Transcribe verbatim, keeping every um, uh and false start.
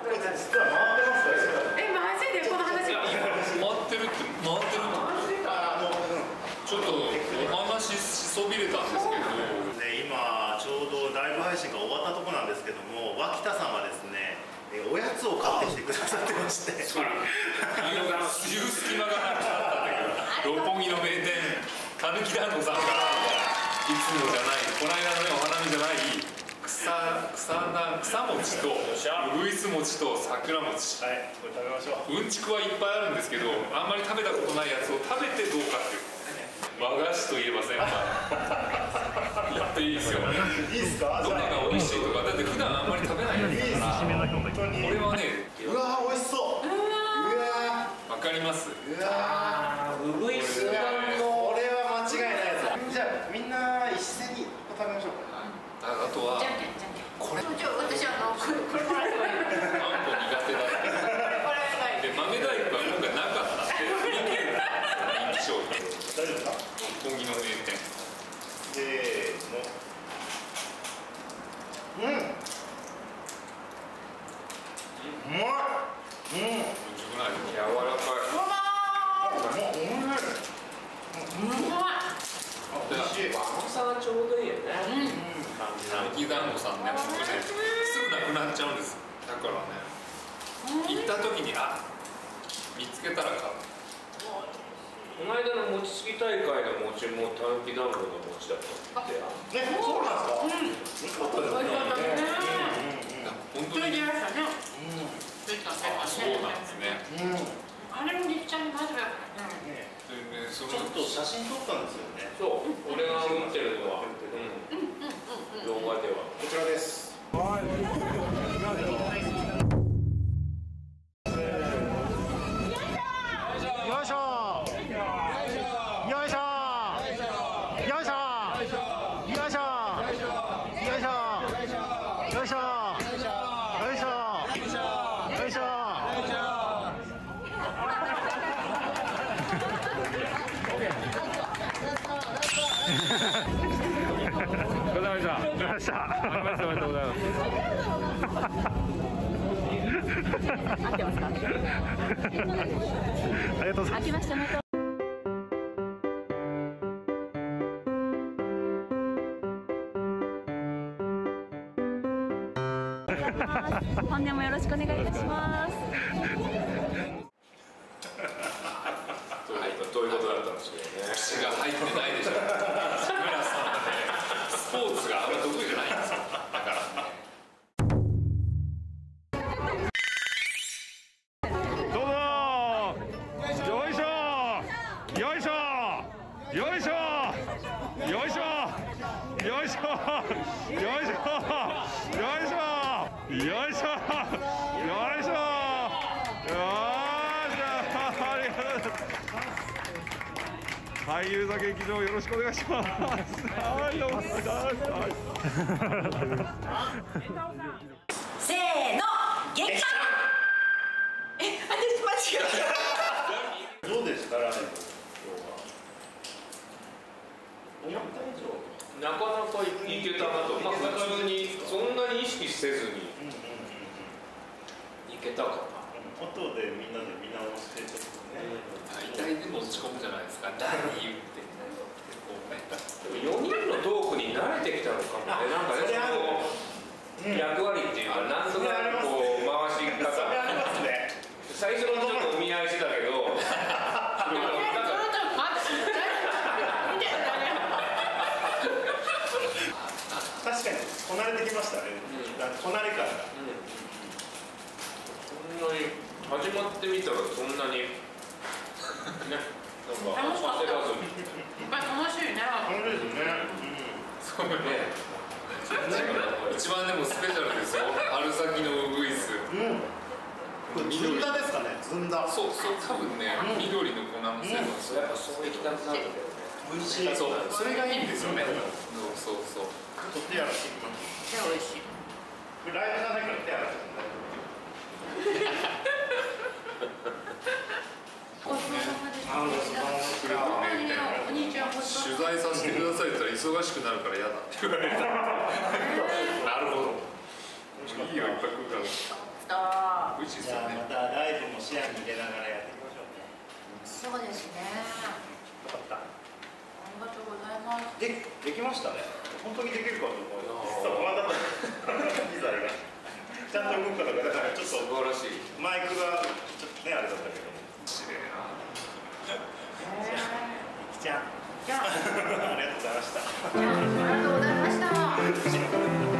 こいつ実は回ってますから。 え、マジでこの話。 回ってるって回ってるの。ちょっとお話しそびれたんですけど。 で、今ちょうどライブ配信が終わったとこなんですけども、脇田さんはですね、おやつを買ってきてくださってまして。 そう。言う隙間がなくなったんだけど、六本木の名店たぬき団子さんからいつもじゃない、この間のねお花見じゃない。草草な草餅とウグイス餅と桜餅、 はい、これ食べましょう。 うんちくはいっぱいあるんですけど、あんまり食べたことないやつを食べてどうかっていう和菓子といえば先輩言っていいですよ。 いいですか？ どれが美味しいとか、だって普段あんまり食べないやつだからこれはね、 うわー美味しそう。うわーわかります。 うわーウグイス団子、 これは間違いないやつ。じゃあみんな一斉に食べましょうか。 あとはじゃんけんじゃんけん。これじゃ私あのこれこれもらってもいい。 あんこ苦手だって。 これない。 で豆大福は今回なかったって人気商品。 大丈夫ですか？ 六本木の名店。 せーの。うん。うまい。うん。 柔らかい。 うまー。 もうおいしい。 うまい。 美味しい。 甘さがちょうどいいよね。 たぬき団子さんね、僕ね、すぐなくなっちゃうんです。だからね、行った時にあ見つけたら買う。 この間の餅つき大会の餅もたぬき団子の餅だったって。 ね、そうなんですか？うん。よかったですね。 本当に。 できましたね。できたあ、そうなんですね。 あれもりっちゃんにまずやからね。 でね、そちょっと写真撮ったんですよね。 そう、俺が持ってるのは動画ではこちらです。よいしょ。よいしょ。よいしょ。よいしょ。よいしょ。よいしょ。よいしょ。よいしょ。よいしょ。 ございました。ございました。おめでとうございます。 合ってますか？ ありがとうございます。 明けましておめでとう。本年もよろしくお願いいたします。 どういうことだったんですかね。 血が入ってないでしょ。志村さんはね、スポーツがあんま得意じゃないんですよ。だからね。 どうぞ。よいしょ。よいしょ。よいしょ。よいしょ。よいしょ。よいしょ。よいしょ。よいしょ。よいしょ。俳優座劇場よろしくお願いします。はい、どうも。 せーの、激辛。え、私間違えた。 どうでしたラーメンの思った以上なかなかいけたなと、まあ普通にそんなに意識せずにいけたかな。 後でみんなで見直してちょっとね。 大体でも落ち込むじゃないですか。何言ってんだよってこうね。 よにんのトークに慣れてきたのかもね。なんかね、その役割っていうか、なんとなくこう回し方。 それありますね。 最初のちょっとお見合いしてたけど。 確かにこなれてきましたね。こなれ感が。 そんなに始まってみたらそんなにね、なんか焦らずに。 まあ楽しいね。 楽しいですね。 そうね。一番でもスペシャルですよ。春先のウグイス。 うん。これずんだですかね。ずんだ。 そうそう、多分ね、緑の粉のせいなんですよ。 やっぱそういきたくなるんだよね。 美味しい。 そう、それがいいんですよね。そうそうそう。 と手洗ってきます。 で美味しい。 これライブじゃないから手洗ってください。 ごちそうさまでした。 あ、ごちそうさまでした。 お兄ちゃんごちそう取材させてくださいって言ったら忙しくなるから嫌だって言われた。なるほど。いいよ、いっぱい食うから。 さまでした。 美味しいですじゃあよね。 またライブも視野に入れながらやっていきましょうね。 そうですね。 よかった。 ありがとうございます。 で、できましたね。本当にできるかと思う。実はまだ機材がちゃんと動くかとか、だからちょっと素晴らしい。 マイクがちょっとねあれだったけど。 綺麗な。 きちゃん。 じゃあ、 ありがとうございました。 ありがとうございました。